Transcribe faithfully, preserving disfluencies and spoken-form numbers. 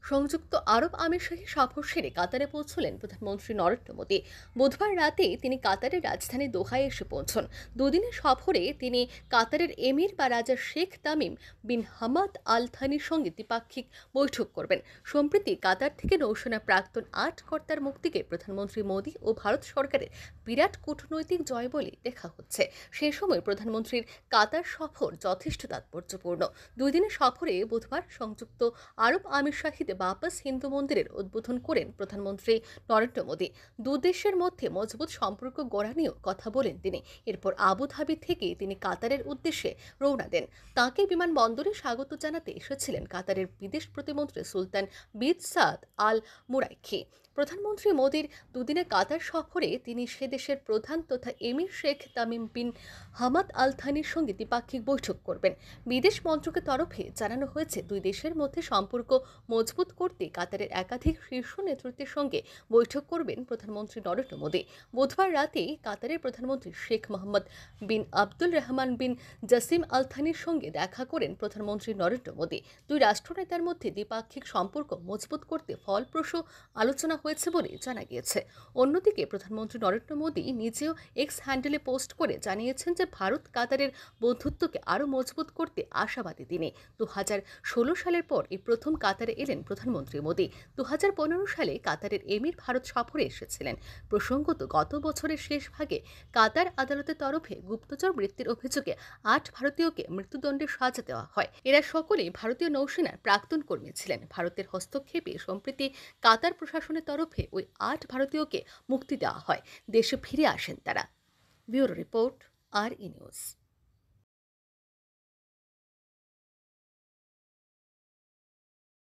সংযুক্ত আরব আমিরশাহী সফর সেরে কাতারে পৌঁছলেন প্রধানমন্ত্রী নরেন্দ্র মোদী। বুধবার রাতে তিনি কাতারের রাজধানী দোহায় এসে পৌঁছন। দুদিনের সফরে তিনি কাতারের এমির বা রাজা Sheikh Tamim bin Hamad Al থানির সঙ্গে দ্বিপাক্ষিক বৈঠক করবেন। সম্প্রতি কাতার থেকে নৌসেনা প্রাক্তন আট কর্তার মুক্তিকে প্রধানমন্ত্রী মোদী ও ভারত সরকারের বিরাট কূটনৈতিক জয় বলে দেখা হচ্ছে। সে সময় প্রধানমন্ত্রীর কাতার সফর যথেষ্ট তাৎপর্যপূর্ণ। দুই দিনের সফরে বুধবার সংযুক্ত আরব আমিরশাহীতে বাপাস হিন্দু মন্দিরের উদ্বোধন করেন প্রধানমন্ত্রী নরেন্দ্র মোদী। দু দেশের মধ্যে মজবুত সম্পর্ক গড়া নিয়েও কথা বলেন তিনি। এরপর আবুধাবি থেকে তিনি কাতারের উদ্দেশ্যে রওনা দেন। তাঁকে বিমানবন্দরে স্বাগত জানাতে এসেছিলেন কাতারের বিদেশ প্রতিমন্ত্রী সুলতান বিন সাদ আল মুরাইখি। প্রধানমন্ত্রী মোদীর দুদিনে কাতার সফরে তিনি সে দেশের প্রধান তথা এমির Sheikh Tamim bin Hamad Al থানির সঙ্গে দ্বিপাক্ষিক বৈঠক করবেন। বিদেশ মন্ত্রকের তরফে জানানো হয়েছে, দুই দেশের মধ্যে সম্পর্ক মজবুত করতে কাতারের একাধিক শীর্ষ নেতৃত্বের সঙ্গে বৈঠক করবেন প্রধানমন্ত্রী নরেন্দ্র মোদী। বুধবার রাতে কাতারের প্রধানমন্ত্রী শেখ মোহাম্মদ বিন আব্দুল রহমান বিন জাসিম আল থানির সঙ্গে দেখা করেন প্রধানমন্ত্রী নরেন্দ্র মোদী। দুই রাষ্ট্রনেতার মধ্যে দ্বিপাক্ষিক সম্পর্ক মজবুত করতে ফলপ্রসূ আলোচনা হয়েছে বলে জানা গিয়েছে। অন্যদিকে প্রধানমন্ত্রী নরেন্দ্র মোদী নিজেও এক্স হ্যান্ডেলে পোস্ট করে জানিয়েছেন যে ভারত কাতারের বন্ধুত্বকে আরও মজবুত করতে আশাবাদী তিনি। দু হাজার ষোলো সালের পর এই প্রথম কাতারে এলেন প্রধানমন্ত্রী মোদী। দু হাজার পনেরো সালে কাতারের এমির ভারত সফরে এসেছিলেন। প্রসঙ্গত, গত বছরের শেষ ভাগে কাতার আদালতের তরফে গুপ্তচর বৃত্তির অভিযোগে আট ভারতীয়কে মৃত্যুদণ্ডের সাজা দেওয়া হয়। এরা সকলেই ভারতীয় নৌসেনার প্রাক্তন কর্মী ছিলেন। ভারতের হস্তক্ষেপে সম্প্রতি কাতার প্রশাসনের তরফে ওই আট ভারতীয়কে মুক্তি দেওয়া হয়। দেশে ফিরে আসেন তারা। Bureau report, R E news.